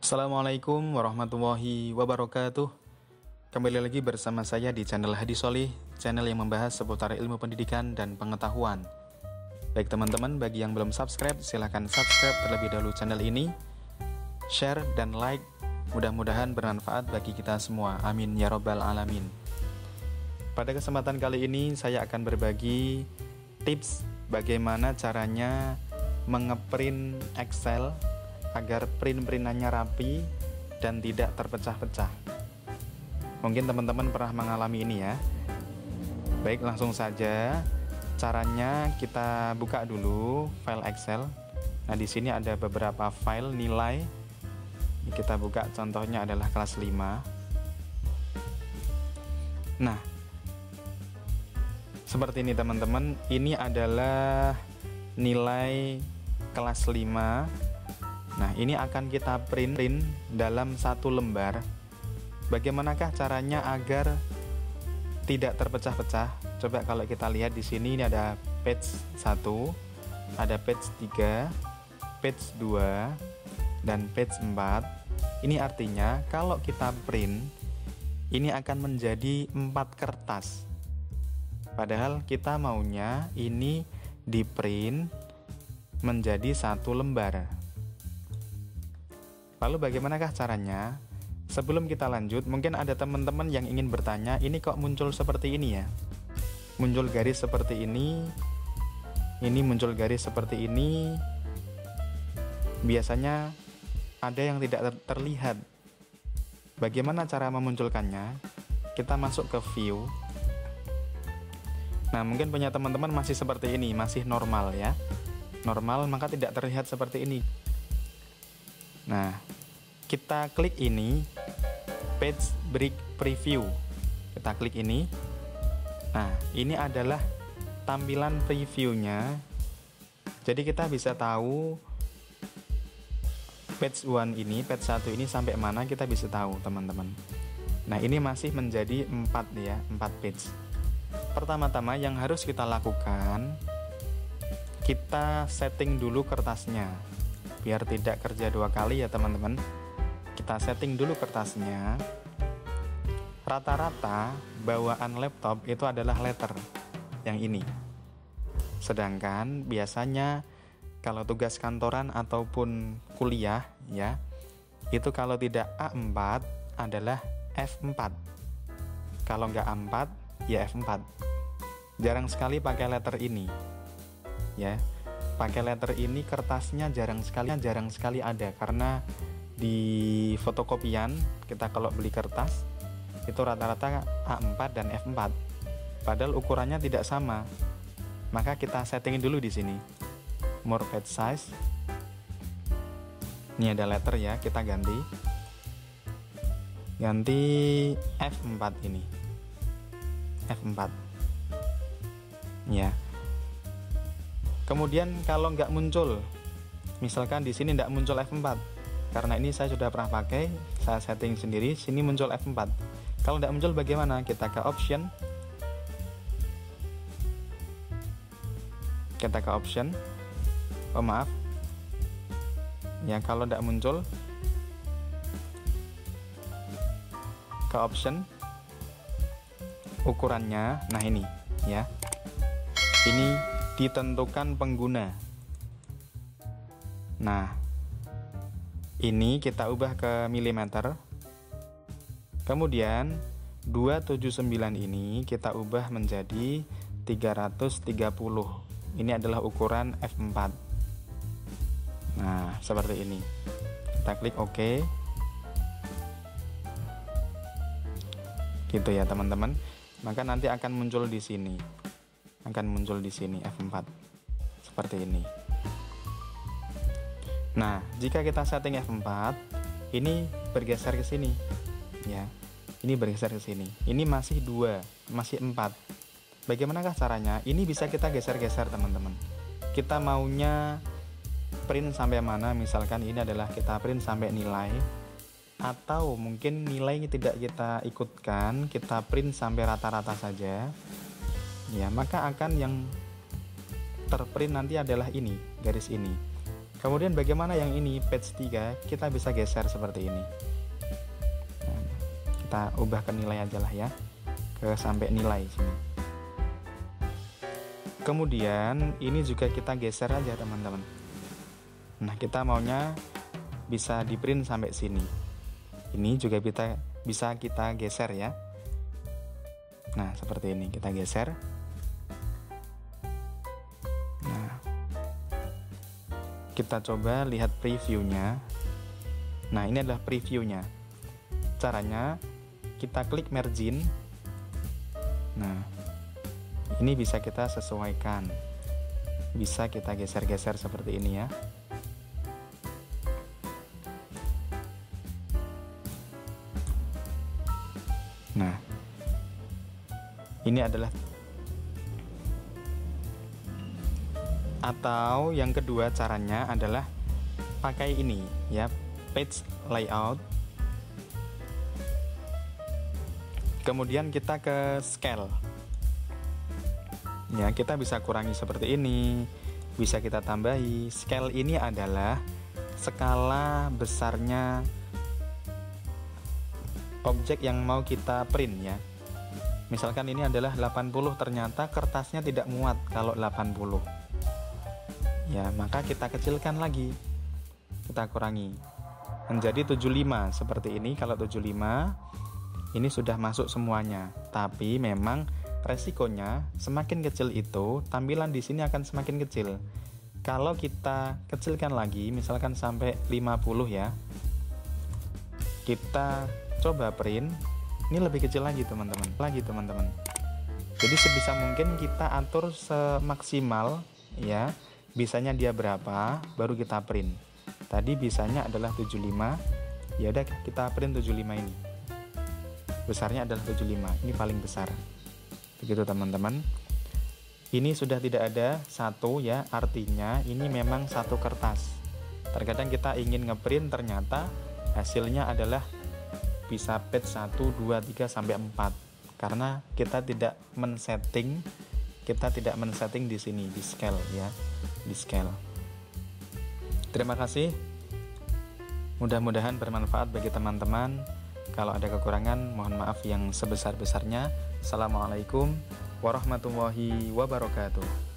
Assalamualaikum warahmatullahi wabarakatuh. Kembali lagi bersama saya di channel Hadi Sholih, channel yang membahas seputar ilmu pendidikan dan pengetahuan. Baik teman-teman, bagi yang belum subscribe, silahkan subscribe terlebih dahulu channel ini, share dan like, mudah-mudahan bermanfaat bagi kita semua, amin ya robbal alamin. Pada kesempatan kali ini saya akan berbagi tips bagaimana caranya mengeprint Excel agar print-printannya rapi dan tidak terpecah-pecah. Mungkin teman-teman pernah mengalami ini ya. Baik, langsung saja. Caranya kita buka dulu file Excel. Nah, di sini ada beberapa file nilai. Ini kita buka, contohnya adalah kelas 5. Nah, seperti ini teman-teman. Ini adalah nilai kelas 5. Nah, ini akan kita print dalam satu lembar. Bagaimanakah caranya agar tidak terpecah-pecah? Coba kalau kita lihat di sini, ini ada page 1, ada page 3, page 2, dan page 4. Ini artinya kalau kita print, ini akan menjadi 4 kertas. Padahal kita maunya ini di print menjadi satu lembar. Lalu bagaimanakah caranya? Sebelum kita lanjut, mungkin ada teman-teman yang ingin bertanya, ini kok muncul seperti ini ya? Muncul garis seperti ini muncul garis seperti ini. Biasanya ada yang tidak terlihat. Bagaimana cara memunculkannya? Kita masuk ke view. Nah, mungkin punya teman-teman masih seperti ini, masih normal ya. Normal, maka tidak terlihat seperti ini. Nah, kita klik ini, page break preview. Kita klik ini. Nah, ini adalah tampilan previewnya. Jadi kita bisa tahu page 1 ini, page 1 ini sampai mana kita bisa tahu, teman-teman. Nah, ini masih menjadi 4 ya, 4 page. Pertama-tama yang harus kita lakukan, kita setting dulu kertasnya. Biar tidak kerja 2 kali ya teman-teman. Kita setting dulu kertasnya. Rata-rata bawaan laptop itu adalah letter yang ini. Sedangkan biasanya kalau tugas kantoran ataupun kuliah ya, itu kalau tidak A4 adalah F4. Kalau nggak A4 ya F4. Jarang sekali pakai letter ini ya. Pakai letter ini kertasnya jarang sekali ada, karena di fotokopian kita kalau beli kertas itu rata-rata A4 dan F4. Padahal ukurannya tidak sama. Maka kita settingin dulu di sini. More page size. Ini ada letter ya, kita ganti. Ganti F4 ini. F4. Ya. Kemudian kalau nggak muncul, misalkan di sini nggak muncul F4, karena ini saya sudah pernah pakai, saya setting sendiri, sini muncul F4. Kalau nggak muncul bagaimana? Kita ke option, oh maaf, ya kalau nggak muncul, ke option, ukurannya, nah ini, ya, ini ditentukan pengguna. Nah, ini kita ubah ke milimeter. Kemudian 279 ini kita ubah menjadi 330. Ini adalah ukuran F4. Nah, seperti ini. Kita klik OK. Gitu ya, teman-teman. Maka nanti akan muncul di sini. F4 seperti ini. Nah, jika kita setting F4, ini bergeser ke sini ya. Ini bergeser ke sini. Ini masih 2, masih 4. Bagaimanakah caranya? Ini bisa kita geser-geser, teman-teman. Kita maunya print sampai mana? Misalkan ini adalah kita print sampai nilai, atau mungkin nilainya tidak kita ikutkan, kita print sampai rata-rata saja. Ya, maka akan yang terprint nanti adalah ini, garis ini. Kemudian bagaimana yang ini page 3, kita bisa geser seperti ini. Nah, kita ubah ke nilai aja lah ya, ke sampai nilai sini. Kemudian ini juga kita geser aja teman-teman. Nah, kita maunya bisa di print sampai sini. Ini juga bisa kita geser ya. Nah, seperti ini kita geser. Nah, kita coba lihat previewnya. Nah, ini adalah previewnya. Caranya kita klik margin. Nah, ini bisa kita sesuaikan. Bisa kita geser-geser seperti ini ya. Nah, ini adalah, atau yang kedua caranya adalah pakai ini ya, page layout. Kemudian kita ke scale. Ya, kita bisa kurangi seperti ini, bisa kita tambahi. Scale ini adalah skala besarnya objek yang mau kita print ya. Misalkan ini adalah 80, ternyata kertasnya tidak muat kalau 80. Ya, maka kita kecilkan lagi. Kita kurangi menjadi 75 seperti ini. Kalau 75 ini sudah masuk semuanya. Tapi memang resikonya semakin kecil itu tampilan di sini akan semakin kecil. Kalau kita kecilkan lagi, misalkan sampai 50 ya. Kita coba print, ini lebih kecil lagi teman-teman. Jadi sebisa mungkin kita atur semaksimal ya, bisanya dia berapa baru kita print. Tadi bisanya adalah 75, ya udah kita print 75 ini. Besarnya adalah 75, ini paling besar. Begitu teman-teman. Ini sudah tidak ada satu ya, artinya ini memang satu kertas. Terkadang kita ingin ngeprint, ternyata hasilnya adalah bisa page 1, 2, 3, sampai 4. Karena kita tidak men-setting di sini, di scale ya, di scale. Terima kasih. Mudah-mudahan bermanfaat bagi teman-teman. Kalau ada kekurangan, mohon maaf yang sebesar-besarnya. Assalamualaikum warahmatullahi wabarakatuh.